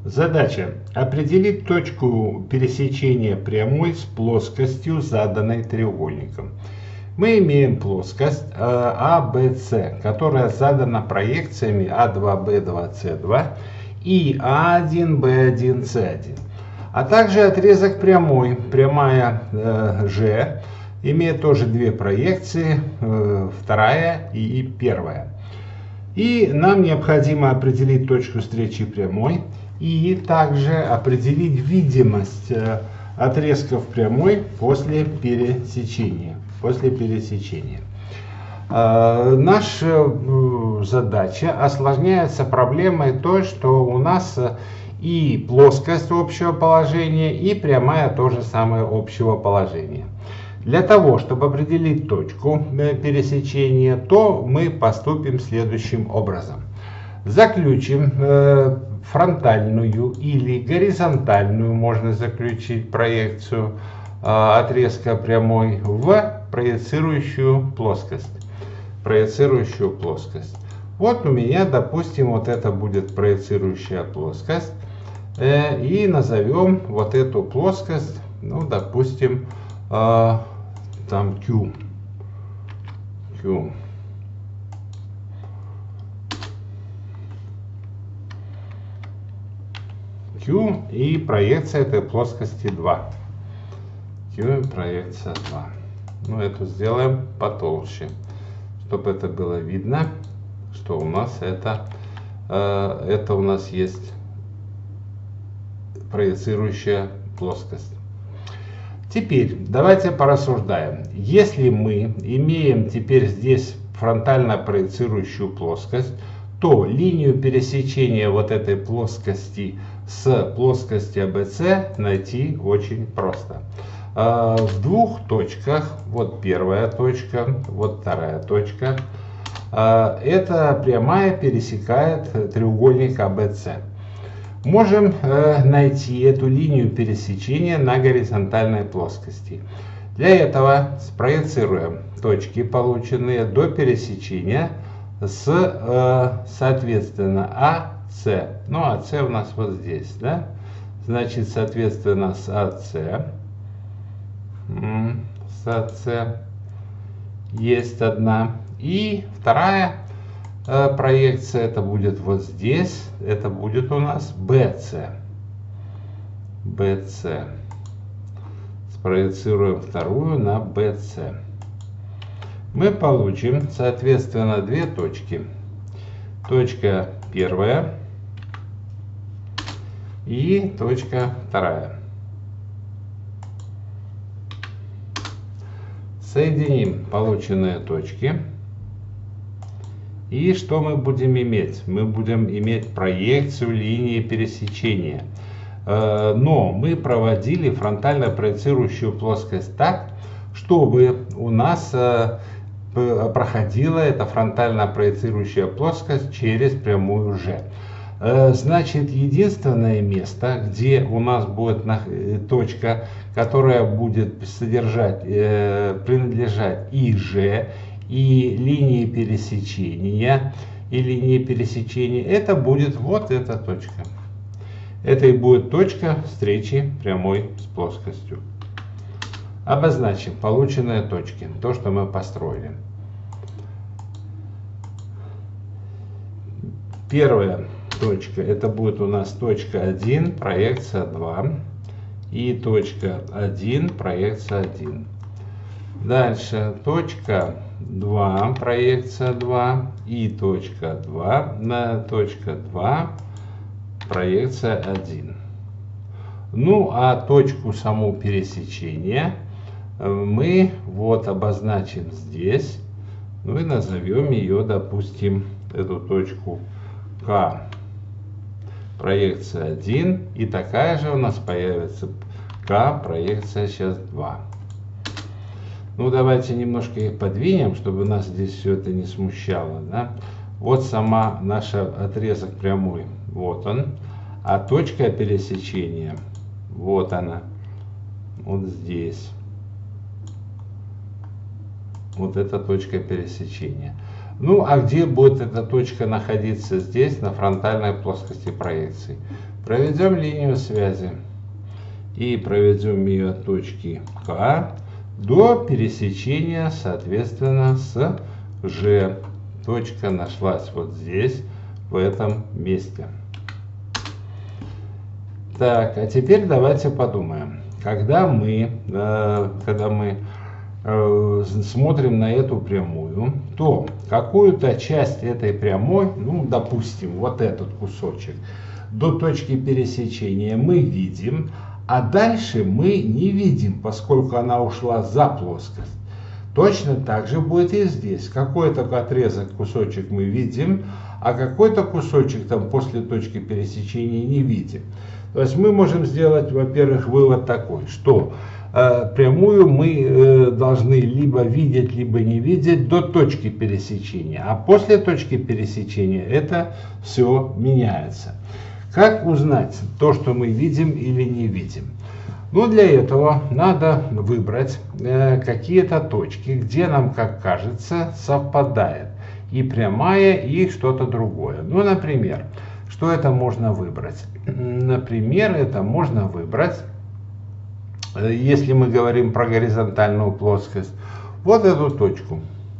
Задача. Определить точку пересечения прямой с плоскостью, заданной треугольником. Мы имеем плоскость ABC, которая задана проекциями А2, Б2, С2 и А1, Б1, С1. А также отрезок прямой, прямая Ж, имеет тоже две проекции, вторая и первая. И нам необходимо определить точку встречи прямой и также определить видимость отрезков прямой после пересечения. Наша задача осложняется проблемой той, что у нас и плоскость общего положения, и прямая тоже самое общего положения. Для того, чтобы определить точку пересечения, то мы поступим следующим образом. Заключим фронтальную или горизонтальную, можно заключить проекцию отрезка прямой в проецирующую плоскость. Вот у меня, допустим, вот это будет проецирующая плоскость. И назовем вот эту плоскость, ну, допустим, там Q. Q и проекция этой плоскости 2. Q и проекция 2. Ну, эту сделаем потолще, чтобы это было видно, что у нас это у нас есть проецирующая плоскость. Теперь давайте порассуждаем. Если мы имеем теперь здесь фронтально проецирующую плоскость, то линию пересечения вот этой плоскости с плоскостью ABC найти очень просто. В двух точках, вот первая точка, вот вторая точка, эта прямая пересекает треугольник ABC. Можем найти эту линию пересечения на горизонтальной плоскости. Для этого спроецируем точки, полученные до пересечения, с, соответственно, АС. Ну, АС у нас вот здесь, да? Значит, соответственно, с АС есть одна. И вторая проекция, это будет вот здесь, это будет у нас BC. Спроецируем вторую на BC. Мы получим, соответственно, две точки. Точка первая и точка вторая. Соединим полученные точки. И что мы будем иметь? Мы будем иметь проекцию линии пересечения. Но мы проводили фронтально проецирующую плоскость так, чтобы у нас проходила эта фронтально проецирующая плоскость через прямую Ж. Значит, единственное место, где у нас будет точка, которая будет принадлежать и Ж, и линии пересечения, это будет вот эта точка. Это и будет точка встречи прямой с плоскостью. Обозначим полученные точки, то, что мы построили. Первая точка, это будет у нас точка 1, проекция 2, и точка 1, проекция 1. Дальше точка 2, проекция 2, и точка 2, точка 2, проекция 1. Ну, а точку саму пересечения мы вот обозначим здесь, ну и назовем ее, допустим, эту точку К, проекция 1, и такая же у нас появится К, проекция сейчас 2. Ну, давайте немножко их подвинем, чтобы нас здесь все это не смущало, да? Вот сама наша отрезок прямой, вот он, а точка пересечения, вот она, вот здесь. Вот эта точка пересечения. Ну, а где будет эта точка находиться? Здесь, на фронтальной плоскости проекции. Проведем линию связи и проведем ее от точки К до пересечения, соответственно, с Ж. Точка нашлась вот здесь, в этом месте. Так, а теперь давайте подумаем. Когда мы смотрим на эту прямую, то какую-то часть этой прямой, ну, допустим, вот этот кусочек, до точки пересечения мы видим, а дальше мы не видим, поскольку она ушла за плоскость. Точно так же будет и здесь. Какой-то отрезок, кусочек мы видим, а какой-то кусочек там после точки пересечения не видим. То есть мы можем сделать, во-первых, вывод такой, что прямую мы должны либо видеть, либо не видеть до точки пересечения. А после точки пересечения это все меняется. Как узнать то, что мы видим или не видим? Ну, для этого надо выбрать какие-то точки, где нам, как кажется, совпадает и прямая, и что-то другое. Ну, например, что это можно выбрать? Например, это можно выбрать, если мы говорим про горизонтальную плоскость, вот эту точку.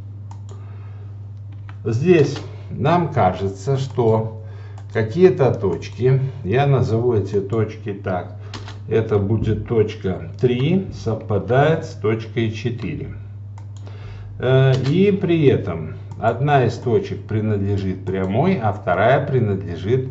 Здесь нам кажется, что какие-то точки, я назову эти точки так, это будет точка 3, совпадает с точкой 4. И при этом одна из точек принадлежит прямой, а вторая принадлежит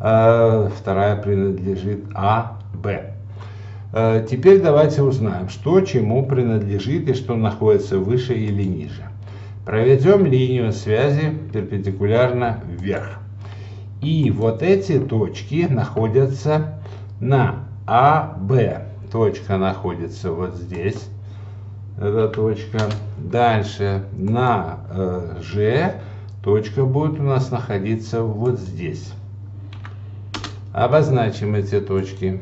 АБ. Теперь давайте узнаем, что чему принадлежит и что находится выше или ниже. Проведем линию связи перпендикулярно вверх. И вот эти точки находятся на АБ. Точка находится вот здесь. Эта точка. Дальше на Ж точка будет у нас находиться вот здесь. Обозначим эти точки.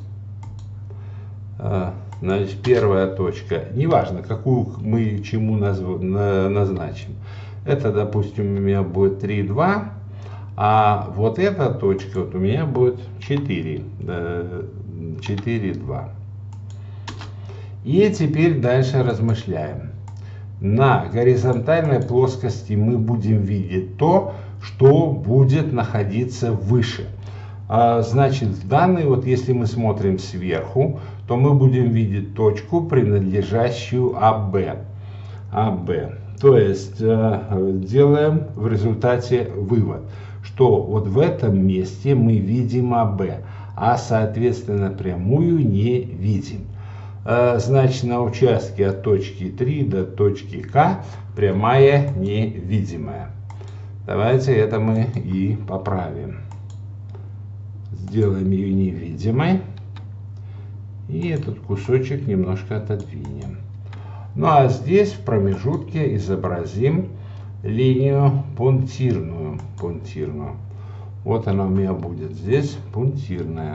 Значит, первая точка, неважно, какую мы чему назначим. Это, допустим, у меня будет 3,2, а вот эта точка вот у меня будет 4,2. И теперь дальше размышляем. На горизонтальной плоскости мы будем видеть то, что будет находиться выше. Значит, в данной, вот если мы смотрим сверху, то мы будем видеть точку, принадлежащую АБ. То есть делаем в результате вывод, что вот в этом месте мы видим АБ, а соответственно прямую не видим. Значит, на участке от точки 3 до точки К прямая невидимая. Давайте это мы и поправим. Сделаем ее невидимой. И этот кусочек немножко отодвинем. Ну а здесь в промежутке изобразим линию пунктирную. Вот она у меня будет здесь, пунктирная.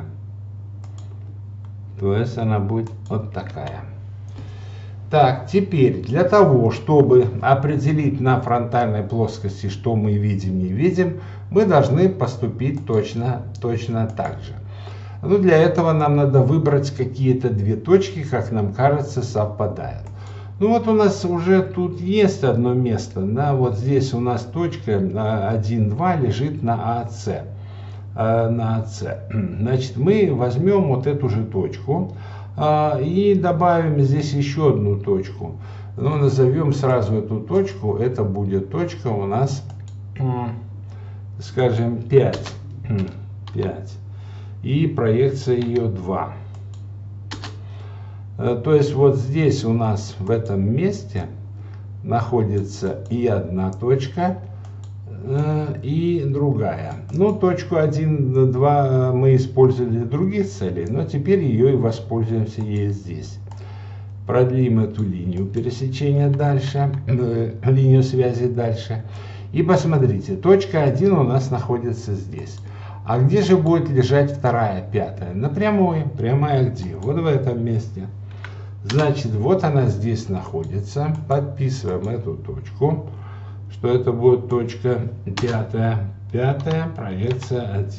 То есть она будет вот такая. Так, теперь для того, чтобы определить на фронтальной плоскости, что мы видим, не видим, мы должны поступить точно так же. Ну, для этого нам надо выбрать какие-то две точки, как нам кажется, совпадают. Ну вот у нас уже тут есть одно место, да, вот здесь у нас точка 1,2 лежит на АС. Значит, мы возьмем вот эту же точку и добавим здесь еще одну точку. Ну, назовем сразу эту точку, это будет точка у нас, скажем, 5. И проекция ее 2. То есть вот здесь у нас в этом месте находится и одна точка, и другая. Ну, точку 1, 2 мы использовали для других целей, но теперь ее и воспользуемся ей здесь. Продлим эту линию пересечения дальше, линию связи дальше. И посмотрите, точка 1 у нас находится здесь. А где же будет лежать вторая, пятая? На прямой. Прямая где? Вот в этом месте. Значит, вот она здесь находится. Подписываем эту точку. что это будет точка 5, проекция 1.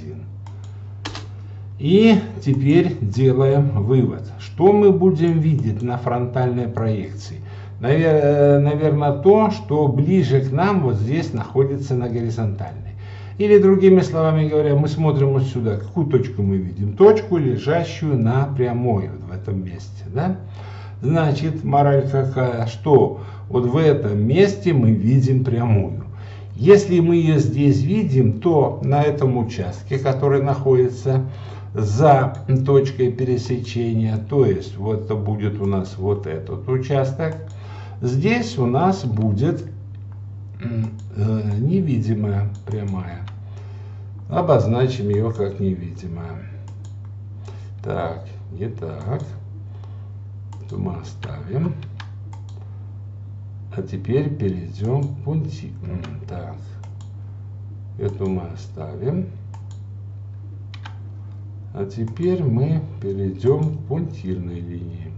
И теперь делаем вывод. Что мы будем видеть на фронтальной проекции? Наверное, то, что ближе к нам вот здесь находится на горизонтальной. Или другими словами говоря, мы смотрим вот сюда. Какую точку мы видим? Точку, лежащую на прямой вот в этом месте. Да? Значит, мораль какая? Что вот в этом месте мы видим прямую. Если мы ее здесь видим, то на этом участке, который находится за точкой пересечения, то есть вот это будет у нас вот этот участок, здесь у нас будет невидимая прямая. Обозначим ее как невидимая. Так, не так. Это мы оставим. А теперь перейдем к пунктирной. Так, эту мы оставим. А теперь мы перейдем к пунктирной линии.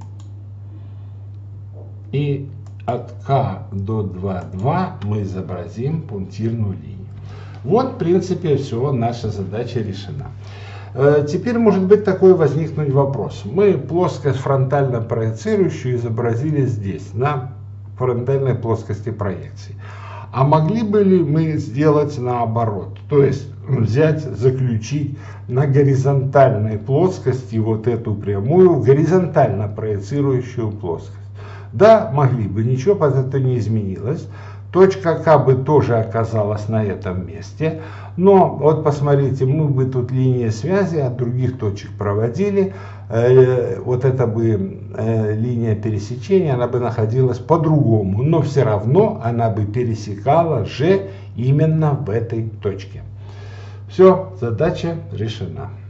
И от К до 2,2 мы изобразим пунктирную линию. Вот, в принципе, все, наша задача решена. Теперь может быть такой возникнуть вопрос. Мы плоскость фронтально проецирующую изобразили здесь, на фронтальной плоскости проекции. А могли бы ли мы сделать наоборот? То есть взять, заключить на горизонтальной плоскости вот эту прямую в горизонтально проецирующую плоскость? Да, могли бы, ничего под это не изменилось. Точка К бы тоже оказалась на этом месте. Но вот посмотрите, мы бы тут линии связи от других точек проводили. Вот эта бы линия пересечения, она бы находилась по-другому. Но все равно она бы пересекала же именно в этой точке. Все, задача решена.